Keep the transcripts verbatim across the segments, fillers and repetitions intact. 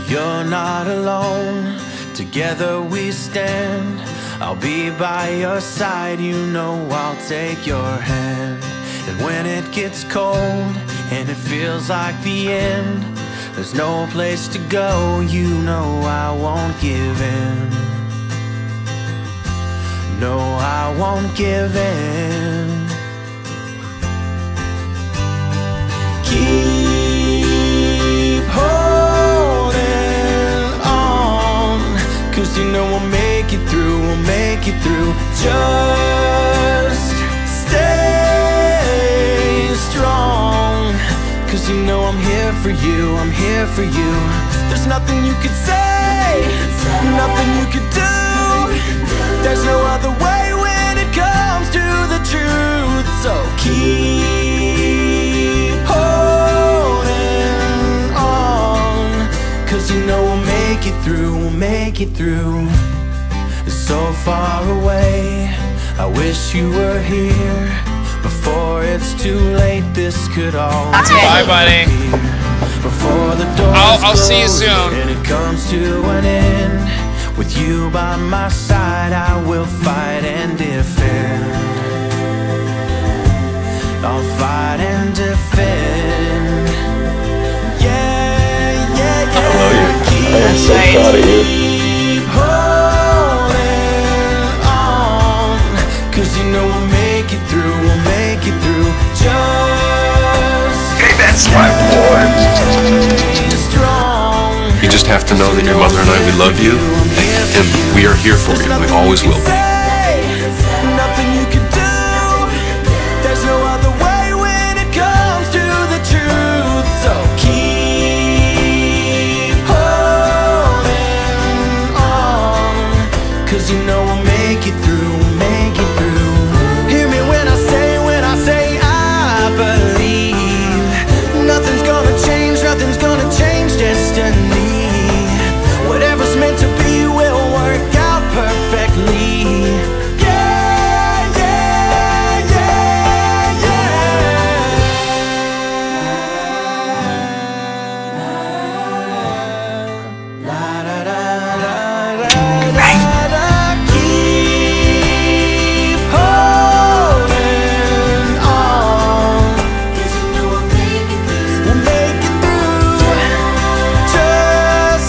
You're not alone, together we stand. I'll be by your side, you know I'll take your hand. And when it gets cold and it feels like the end, there's no place to go, you know I won't give in. No, I won't give in. Keep holding on, 'cause you know we'll make it through, we'll make it through. Just stay strong, 'cause you know I'm here for you, I'm here for you. There's nothing you could say, nothing you could do. There's no other way when it comes to the truth. So keep holding on, 'cause you know we'll make it through, we'll make it through. So far away, I wish you were here. Before it's too late, this could all bye, buddy. Before the doors I'll, I'll see you soon. And it comes to an end. With you by my side, I will fight and defend. I'll fight and defend. Yeah, yeah, yeah. I love you. I'm so proud of you. Keep holding on, 'cause you know we'll make it through, we'll make it through. Just Hey, that's my boy. strong. You just have to know that your mother and I, we love you, and we are here for you. We always will be. Nothing you can do. There's no other way when it comes to the truth. So keep holding on, 'cause you know we'll make it through, we'll make it through. Hear me when I say, when I say I believe. Nothing's gonna change, nothing's gonna change destiny. Whatever's meant to be will work out perfectly. Yeah, yeah, yeah, yeah. La da da da da da da. Keep holding on, 'cause you know we'll make it through, we'll make it through. Just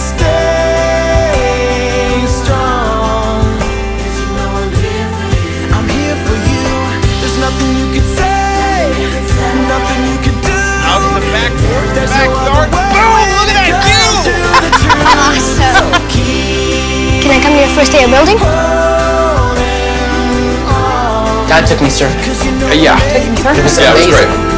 stay strong, 'cause you know I'm here for you, I'm here for you. There's nothing you could say, nothing you could do. Out in the back door, There's back no door. other way Boom! when Look it at that comes view! to the truth. Awesome. So keep Can I come to your first day of building? holding on, Dad took me, sir. 'cause you know Uh, yeah. we'll make it It was Yeah, it was amazing. great.